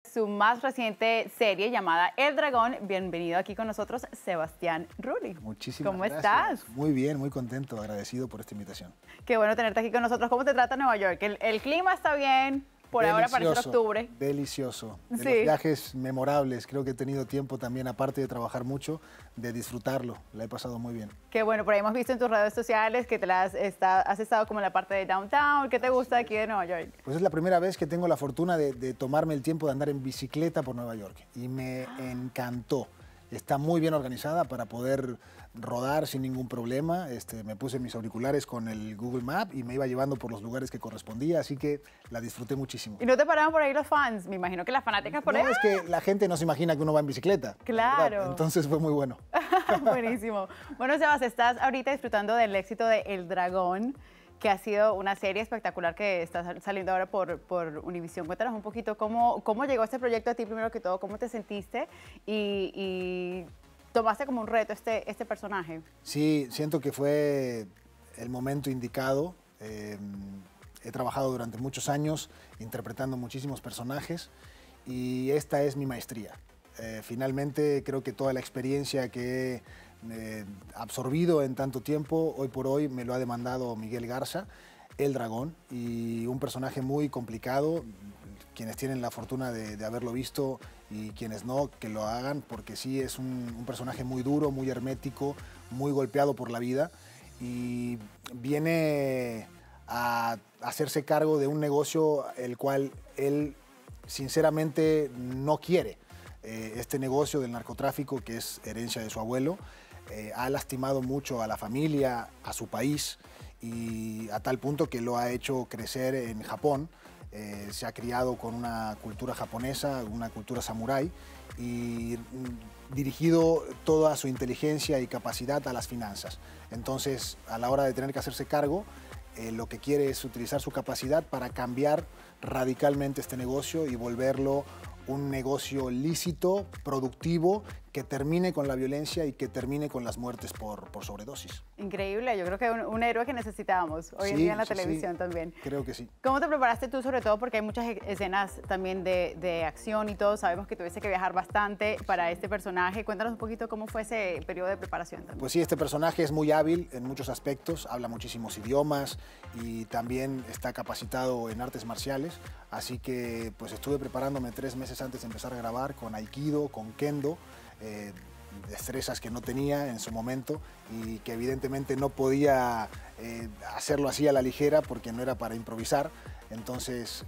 su más reciente serie llamada El Dragón. Bienvenido aquí con nosotros, Sebastián Rulli. Muchísimas gracias. ¿Cómo estás? Muy bien, muy contento, agradecido por esta invitación. Qué bueno tenerte aquí con nosotros. ¿Cómo te trata Nueva York? El clima está bien. Por ahora parece octubre. Delicioso. De sí. Los viajes memorables. Creo que he tenido tiempo también, aparte de trabajar mucho, de disfrutarlo. La he pasado muy bien. Qué bueno. Por ahí hemos visto en tus redes sociales que has estado como en la parte de downtown. ¿Qué te gusta aquí de Nueva York? Pues es la primera vez que tengo la fortuna de tomarme el tiempo de andar en bicicleta por Nueva York. Y me encantó. Está muy bien organizada para poder rodar sin ningún problema. Me puse mis auriculares con el Google Maps y me iba llevando por los lugares que correspondía, así que la disfruté muchísimo. ¿Y no te paraban por ahí los fans? Me imagino que las fanáticas por ahí. No, es que la gente no se imagina que uno va en bicicleta. Claro. Entonces fue muy bueno. Buenísimo. Bueno, Sebas, estás ahorita disfrutando del éxito de El Dragón, que ha sido una serie espectacular que está saliendo ahora por Univision. Cuéntanos un poquito cómo llegó este proyecto a ti, primero que todo, cómo te sentiste y tomaste como un reto este personaje. Sí, siento que fue el momento indicado. He trabajado durante muchos años interpretando muchísimos personajes y esta es mi maestría. Finalmente creo que toda la experiencia que he absorbido en tanto tiempo, hoy por hoy me lo ha demandado Miguel Garza, El Dragón, y un personaje muy complicado. Quienes tienen la fortuna de haberlo visto y quienes no, que lo hagan, porque sí es un personaje muy duro, muy hermético, muy golpeado por la vida y viene a hacerse cargo de un negocio el cual él sinceramente no quiere. Este negocio del narcotráfico, que es herencia de su abuelo, ha lastimado mucho a la familia, a su país, y a tal punto que lo ha hecho crecer en Japón. Se ha criado con una cultura japonesa, una cultura samurái, y dirigido toda su inteligencia y capacidad a las finanzas. Entonces, a la hora de tener que hacerse cargo, lo que quiere es utilizar su capacidad para cambiar radicalmente este negocio y volverlo un negocio lícito, productivo, que termine con la violencia y que termine con las muertes por sobredosis. Increíble, yo creo que un héroe que necesitábamos hoy en día en la televisión también. Creo que sí. ¿Cómo te preparaste tú, sobre todo porque hay muchas escenas también de acción y todo? Sabemos que tuviste que viajar bastante para este personaje. Cuéntanos un poquito cómo fue ese periodo de preparación también. Pues sí, este personaje es muy hábil en muchos aspectos, habla muchísimos idiomas y también está capacitado en artes marciales, así que pues estuve preparándome 3 meses antes de empezar a grabar con Aikido, con Kendo, destrezas que no tenía en su momento y que evidentemente no podía hacerlo así a la ligera porque no era para improvisar. Entonces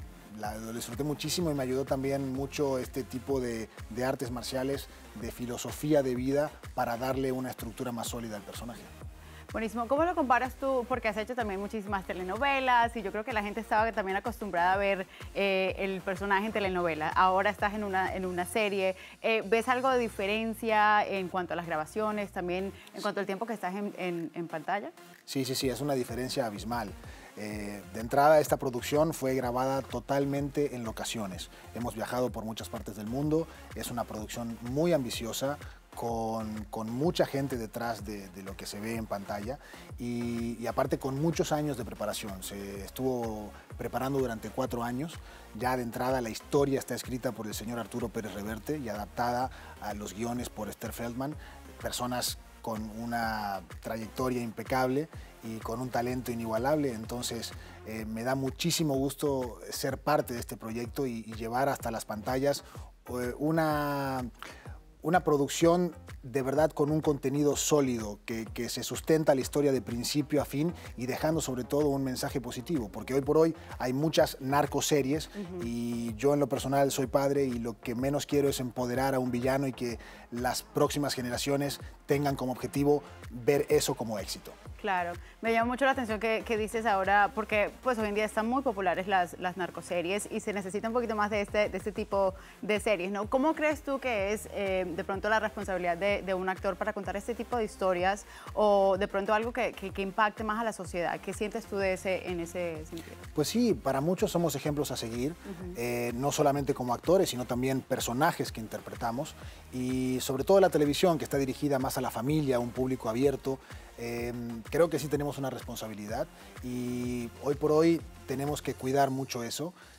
lo disfruté muchísimo y me ayudó también mucho este tipo de artes marciales, de filosofía de vida, para darle una estructura más sólida al personaje. Buenísimo. ¿Cómo lo comparas tú? Porque has hecho también muchísimas telenovelas y yo creo que la gente estaba también acostumbrada a ver el personaje en telenovela. Ahora estás en una serie. ¿Ves algo de diferencia en cuanto a las grabaciones, también en cuanto al tiempo que estás en pantalla? Sí, es una diferencia abismal. De entrada, esta producción fue grabada totalmente en locaciones. Hemos viajado por muchas partes del mundo. Es una producción muy ambiciosa, con mucha gente detrás de lo que se ve en pantalla y aparte con muchos años de preparación. Se estuvo preparando durante 4 años. Ya de entrada la historia está escrita por el señor Arturo Pérez Reverte y adaptada a los guiones por Esther Feldman, personas con una trayectoria impecable y con un talento inigualable. Entonces me da muchísimo gusto ser parte de este proyecto y llevar hasta las pantallas una producción de verdad con un contenido sólido que se sustenta la historia de principio a fin y dejando sobre todo un mensaje positivo, porque hoy por hoy hay muchas narcoseries y yo en lo personal soy padre y lo que menos quiero es empoderar a un villano y que las próximas generaciones tengan como objetivo ver eso como éxito. Claro, me llama mucho la atención que dices ahora, porque pues hoy en día están muy populares las narcoseries y se necesita un poquito más de este tipo de series, ¿no? ¿Cómo crees tú que es de pronto la responsabilidad de un actor para contar este tipo de historias o de pronto algo que impacte más a la sociedad? ¿Qué sientes tú en ese sentido? Pues sí, para muchos somos ejemplos a seguir, no solamente como actores, sino también personajes que interpretamos y sobre todo la televisión, que está dirigida más a la familia, a un público abierto. Creo que sí tenemos una responsabilidad y hoy por hoy tenemos que cuidar mucho eso.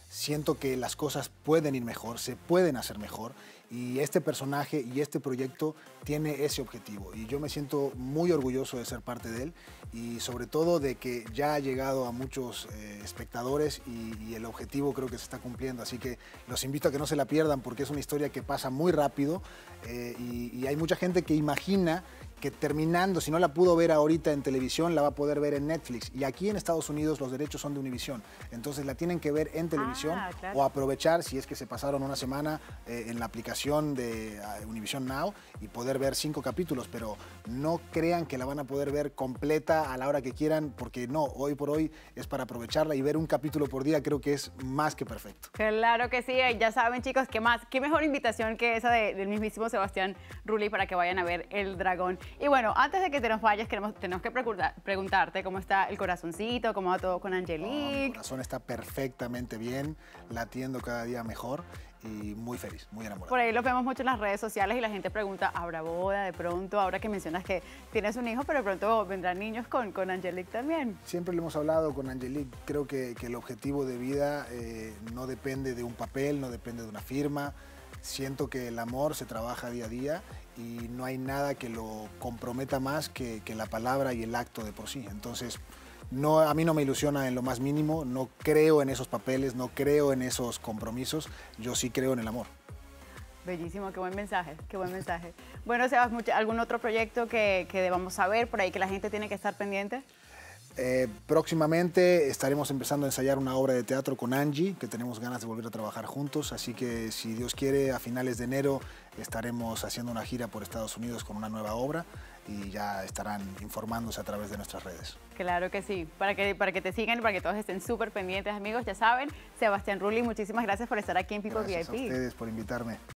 siento que las cosas pueden ir mejor, se pueden hacer mejor, y este personaje y este proyecto tiene ese objetivo, y yo me siento muy orgulloso de ser parte de él, y sobre todo de que ya ha llegado a muchos espectadores, y el objetivo creo que se está cumpliendo, así que los invito a que no se la pierdan, porque es una historia que pasa muy rápido, y hay mucha gente que imagina que terminando, si no la pudo ver ahorita en televisión, la va a poder ver en Netflix. Y aquí en Estados Unidos los derechos son de Univision. Entonces la tienen que ver en televisión, claro. o aprovechar, si es que se pasaron una semana, en la aplicación de Univision Now, y poder ver 5 capítulos. Pero no crean que la van a poder ver completa a la hora que quieran, porque no, hoy por hoy es para aprovecharla, y ver un capítulo por día creo que es más que perfecto. Claro que sí, ya saben, chicos, qué mejor invitación que esa del mismísimo Sebastián Rulli para que vayan a ver El Dragón. Y bueno, antes de que te nos vayas, tenemos que preguntarte cómo está el corazoncito, cómo va todo con Angelique. Mi corazón está perfectamente bien, latiendo cada día mejor, y muy feliz, muy enamorado. Por ahí lo vemos mucho en las redes sociales y la gente pregunta, ¿habrá boda de pronto? Ahora que mencionas que tienes un hijo, pero de pronto vendrán niños con Angelique también. Siempre lo hemos hablado con Angelique, creo que el objetivo de vida no depende de un papel, no depende de una firma. Siento que el amor se trabaja día a día, y no hay nada que lo comprometa más que la palabra y el acto de por sí. Entonces, no, a mí no me ilusiona en lo más mínimo, no creo en esos papeles, no creo en esos compromisos, yo sí creo en el amor. Bellísimo, qué buen mensaje, qué buen mensaje. Bueno, Sebas, ¿algún otro proyecto que debamos saber por ahí que la gente tiene que estar pendiente? Próximamente estaremos empezando a ensayar una obra de teatro con Angie, que tenemos ganas de volver a trabajar juntos, así que si Dios quiere, a finales de enero estaremos haciendo una gira por Estados Unidos con una nueva obra, y ya estarán informándose a través de nuestras redes. Claro que sí, para que te sigan y para que todos estén súper pendientes, amigos. Ya saben, Sebastián Rulli, muchísimas gracias por estar aquí en People Gracias VIP. a ustedes por invitarme.